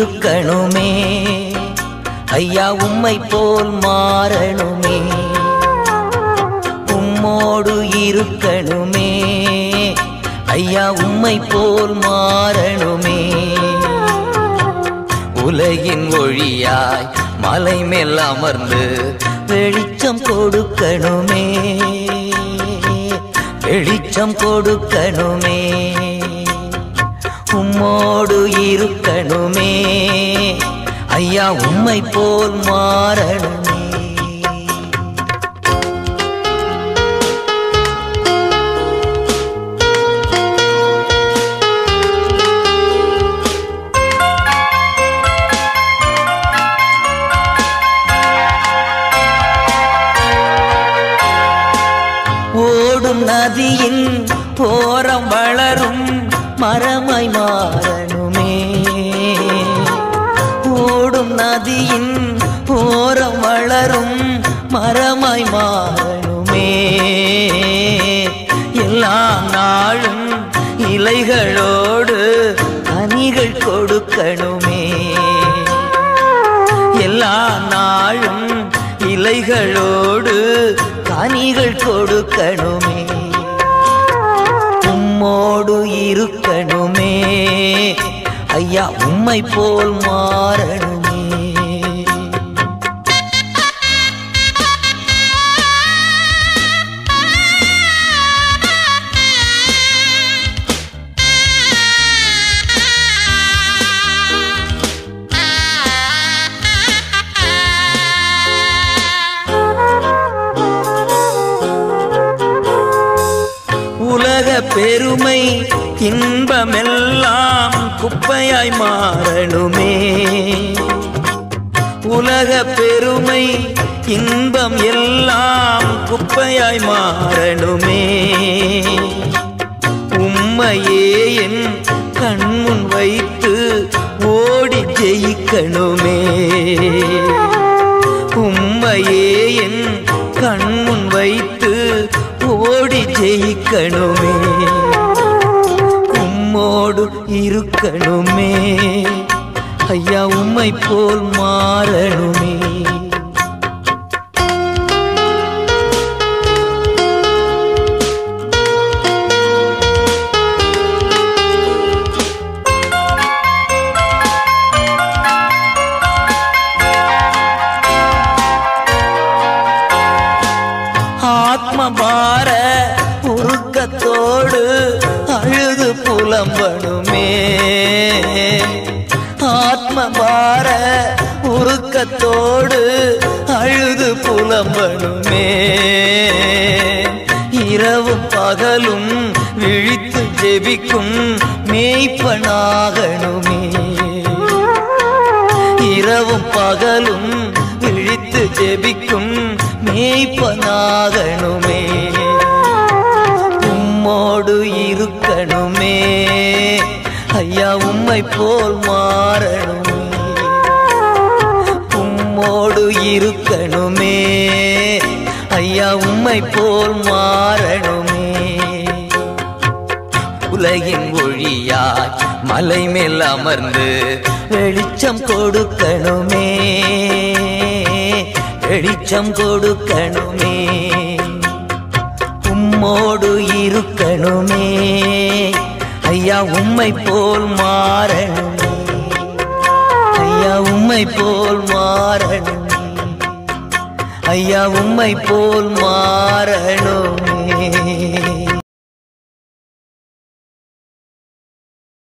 இருக்கணுமே ஐயா உம்மை போல் மாறணுமே உம்மோடு இருக்கணுமே ஐயா உம்மை போல் மாறணுமே உலகின் ஒளியாய் மலை மேல் அமர்ந்து வெளிச்சம் கொடுக்கணுமே வெளிச்சம் கொடுக்கணுமே உம்மோடு இருக்கணுமே ஐயா உம்மை போல் மாறணுமே ஓடும் நதியின் ஓரம் வளரும் மரமாய் மாறணுமே ஓடும் நதியின் ஓரம் வளரும் மரமாய் மாறணுமே எல்லா நாளும் இலைகளோடு கனிகள் கொடுக்கணுமே எல்லா நாளும் இலைகளோடு கனிகள் கொடுக்கணுமே உம்மோடு இருக்கணுமே ஐயா உம்மை போல் மாறணுமே உலக பெருமை இன்பமெல்லாம் குப்பையாய் மாறணுமே உலக பெருமை இன்பம் எல்லாம் குப்பையாய் மாறணுமே உம்மையே என் கண்முன் வைத்து ஓடி ஜெயிக்கணுமே உம்மையே என் கண்முன் வைத்து ஓடி ஜெயிக்கணுமே உம்மோடு இருக்கணுமே ஐயா உம்மை போல் மாறணுமே ஆத்மபார உருக்கத்தோடு அழுது புலம்பணுமே ஆத்மபார உருக்கத்தோடு அழுது புலம்பணுமே இரவும் பகலும் விழித்து ஜெபிக்கும் மேய்ப்பனாகணுமே இரவும் பகலும் விழித்து ஜெபிக்கும் மேய்ப்பனாகணுமே உம்மோடு இருக்கணுமே ஐயா உம்மை போல் மாறணுமே உம்மோடு இருக்கணுமே ஐயா உம்மை போல் மாறணுமே உலகின் ஒளியாய் மலை மேல் அமர்ந்து வெளிச்சம் கொடுக்கணுமே வெளிச்சம் கொடுக்கணுமே உம்மோடு இருக்கணுமே ஐயா உம்மை போல் மாறணுமே ஐயா உம்மை போல் மாறணுமே ஐயா உம்மை போல் மாறணுமே